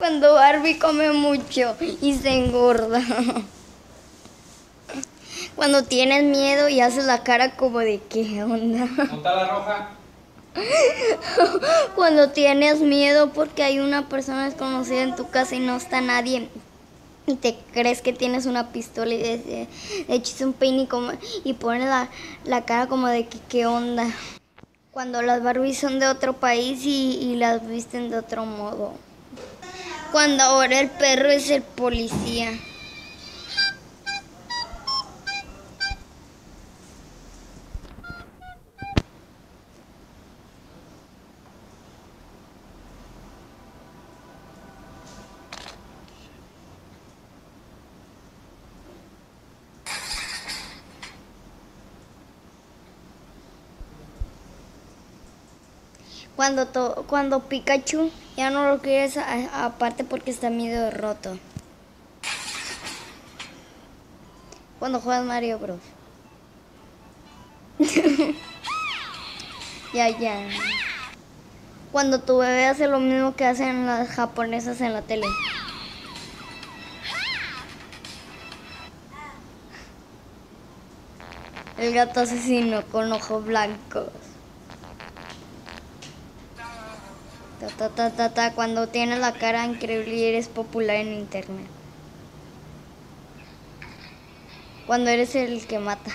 Cuando Barbie come mucho y se engorda. Cuando tienes miedo y haces la cara como de ¿qué onda? ¿No está la roja? Cuando tienes miedo porque hay una persona desconocida en tu casa y no está nadie y te crees que tienes una pistola y de hecho es un peine y pones la cara como de ¿qué onda? Cuando las Barbies son de otro país y las visten de otro modo. Cuando ahora el perro es el policía. Cuando Pikachu ya no lo quieres aparte porque está medio roto. Cuando juegas Mario Bros. Ya. Cuando tu bebé hace lo mismo que hacen las japonesas en la tele. El gato asesino con ojos blancos. Cuando tienes la cara increíble y eres popular en internet. Cuando eres el que mata.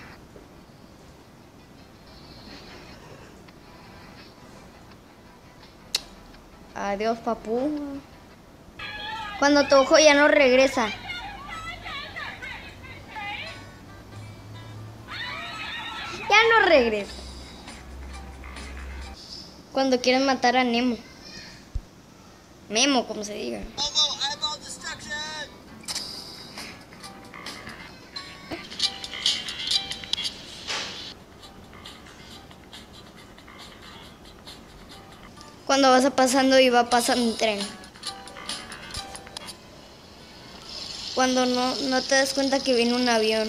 Adiós, papu. Cuando tu ojo ya no regresa. Ya no regresa. Cuando quieres matar a Nemo. Memo, como se diga. Cuando vas pasando y va pasando un tren. Cuando no te das cuenta que viene un avión.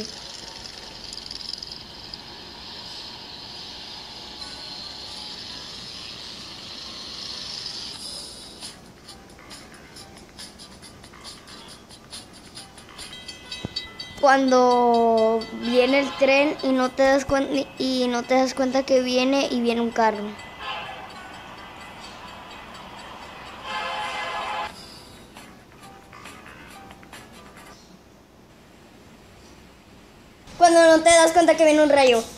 Cuando viene el tren y no te das cuenta que viene y viene un carro. Cuando no te das cuenta que viene un rayo.